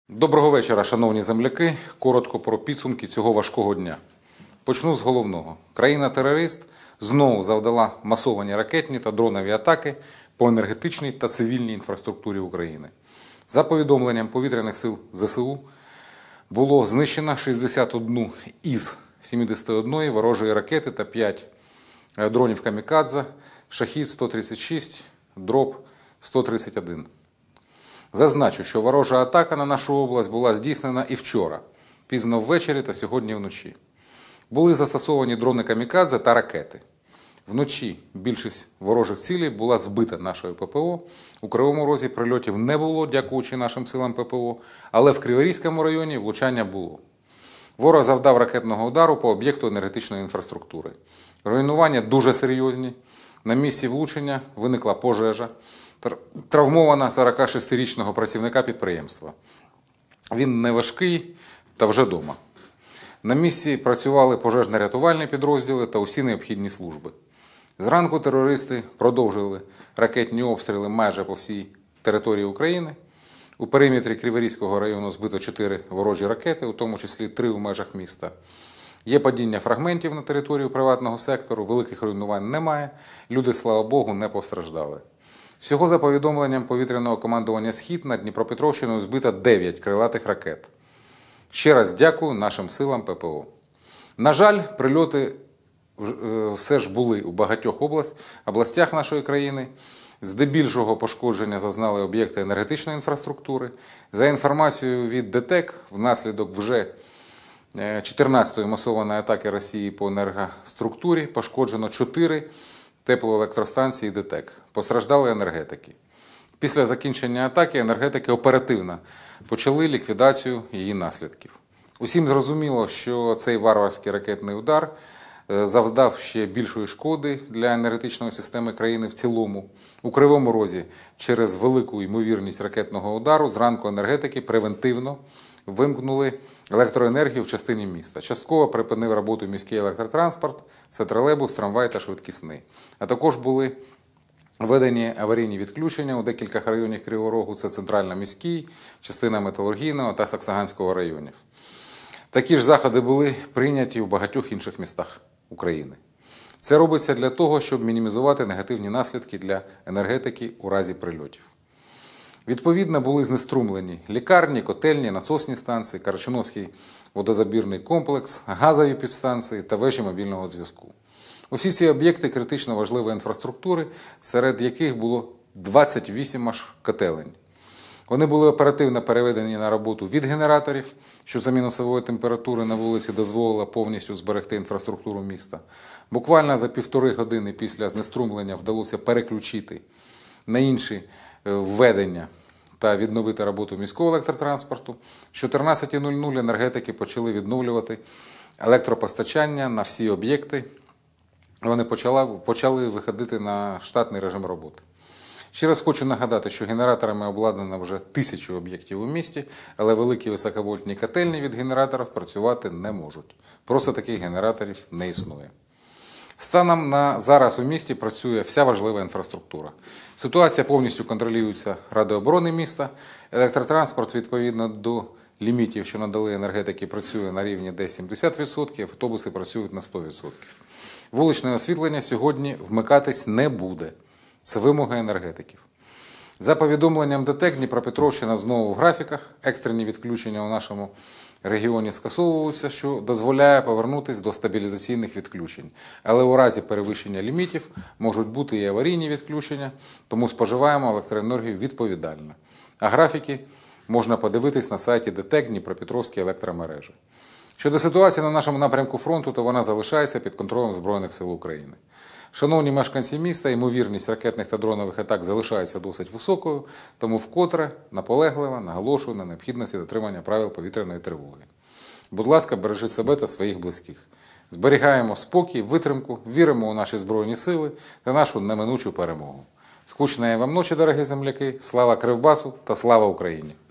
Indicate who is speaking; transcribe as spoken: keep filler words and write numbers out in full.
Speaker 1: Доброго вечора, шановні земляки. Коротко про підсумки цього важкого дня. Почну з головного. Країна-терорист знову завдала масовані ракетні та дронові атаки по енергетичній та цивільній інфраструктурі України. За повідомленням повітряних сил ЗСУ, було знищено шістдесят одну із сімдесят одної ворожої ракети та п'ять дронів «Камікадзе», «Шахід» сто тридцять шість, «Дроб» сто тридцять один. Зазначу, що ворожа атака на нашу область була здійснена і вчора, пізно ввечері та сьогодні вночі. Були застосовані дрони «Камікадзе» та ракети. Вночі більшість ворожих цілей була збита нашою ППО. У Кривому Розі прильотів не було, дякуючи нашим силам ППО, але в Криворізькому районі влучання було. Ворог завдав ракетного удару по об'єкту енергетичної інфраструктури. Руйнування дуже серйозні. На місці влучення виникла пожежа. Травмована сорокашестирічного працівника підприємства. Він не важкий та вже вдома. На місці працювали пожежно-рятувальні підрозділи та усі необхідні служби. Зранку терористи продовжили ракетні обстріли майже по всій території України. У периметрі Криворізького району збито чотири ворожі ракети, у тому числі три у межах міста. Є падіння фрагментів на територію приватного сектору, великих руйнувань немає, люди, слава Богу, не постраждали. Всього за повідомленням повітряного командування «Схід» над Дніпропетровщиною збито дев'ять крилатих ракет. Ще раз дякую нашим силам ППО. На жаль, прильоти все ж були у багатьох областях нашої країни. Здебільшого пошкодження зазнали об'єкти енергетичної інфраструктури. За інформацією від ДТЕК, внаслідок вже чотирнадцятої масованої атаки Росії по енергоструктурі пошкоджено чотири теплоелектростанції ДТЕК. Постраждали енергетики. Після закінчення атаки енергетики оперативно почали ліквідацію її наслідків. Усім зрозуміло, що цей варварський ракетний удар завдав ще більшої шкоди для енергетичної системи країни в цілому. У Кривому Розі через велику ймовірність ракетного удару зранку енергетики превентивно вимкнули електроенергію в частині міста. Частково припинив роботу міський електротранспорт, це тролейбус, трамвай та швидкісний. А також були введені аварійні відключення у декількох районах Кривого Рогу, це центрально-міський, частина Металургійного та Саксаганського районів. Такі ж заходи були прийняті у багатьох інших містах України. Це робиться для того, щоб мінімізувати негативні наслідки для енергетики у разі прильотів. Відповідно, були знеструмлені лікарні, котельні, насосні станції, Карачуновський водозабірний комплекс, газові підстанції та вежі мобільного зв'язку. Усі ці об'єкти критично важливої інфраструктури, серед яких було двадцять вісім аж котелень. Вони були оперативно переведені на роботу від генераторів, що за мінусової температури на вулиці дозволило повністю зберегти інфраструктуру міста. Буквально за півтори години після знеструмлення вдалося переключити на інші введення та відновити роботу міського електротранспорту. З чотирнадцятої нуль-нуль енергетики почали відновлювати електропостачання на всі об'єкти. Вони почали, почали виходити на штатний режим роботи. Ще раз хочу нагадати, що генераторами обладнано вже тисячу об'єктів у місті, але великі високовольтні котельні від генераторів працювати не можуть. Просто таких генераторів не існує. Станом на зараз у місті працює вся важлива інфраструктура. Ситуація повністю контролюється Радою оборони міста. Електротранспорт, відповідно до лімітів, що надали енергетики, працює на рівні десь сімдесят відсотків, автобуси працюють на сто відсотків. Вуличне освітлення сьогодні вмикатись не буде. Це вимога енергетиків. За повідомленням ДТЕК, Дніпропетровщина знову в графіках. Екстрені відключення у нашому регіоні скасовуються, що дозволяє повернутися до стабілізаційних відключень. Але у разі перевищення лімітів можуть бути і аварійні відключення, тому споживаємо електроенергію відповідально. А графіки можна подивитись на сайті ДТЕК Дніпропетровські електромережі. Щодо ситуації на нашому напрямку фронту, то вона залишається під контролем Збройних сил України. Шановні мешканці міста, ймовірність ракетних та дронових атак залишається досить високою, тому вкотре наполегливо наголошую на необхідності дотримання правил повітряної тривоги. Будь ласка, бережіть себе та своїх близьких. Зберігаємо спокій, витримку, віримо у наші Збройні сили та нашу неминучу перемогу. Скучної вам ночі, дорогі земляки, слава Кривбасу та слава Україні!